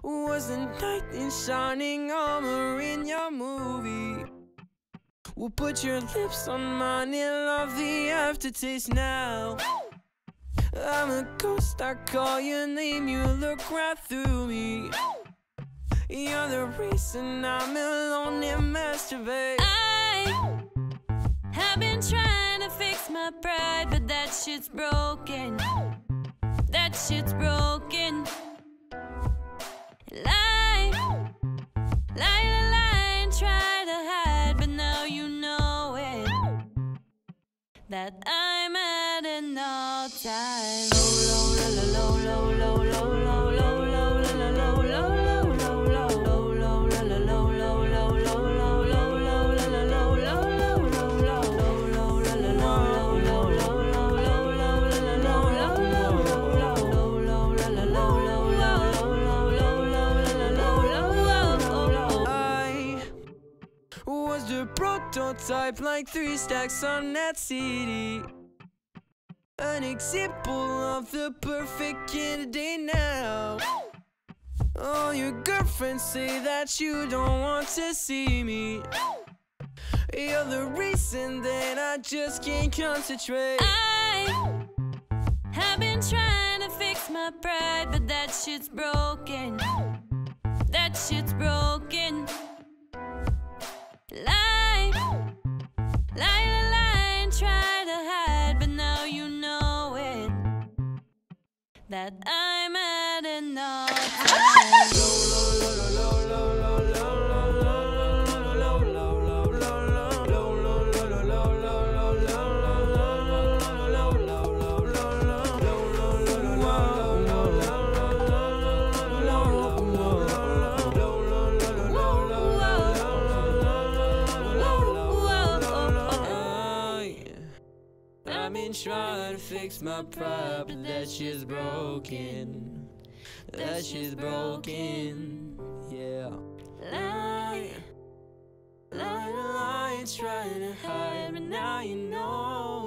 Was the knight in shining armor in your movie? Well, put your lips on mine and love the aftertaste now. I'm a ghost, I call your name, you look right through me. You're the reason I'm alone and masturbate. I have been trying to fix my pride, but that shit's broken. That shit's broken. Lie, and try to hide, but now you know it, that I'm at an all-time The prototype, like 3 stacks on that CD. An example of the perfect candidate now. All your girlfriends say that you don't want to see me. You're the reason that I just can't concentrate. I have been trying to fix my pride, but that shit's broken. That shit's broken. Lie, and try to hide, but now you know it, that I'm at an all-time I've been trying to fix my pride, but that shit's broken. That shit's broken, yeah. Lie, trying to hide, but now you know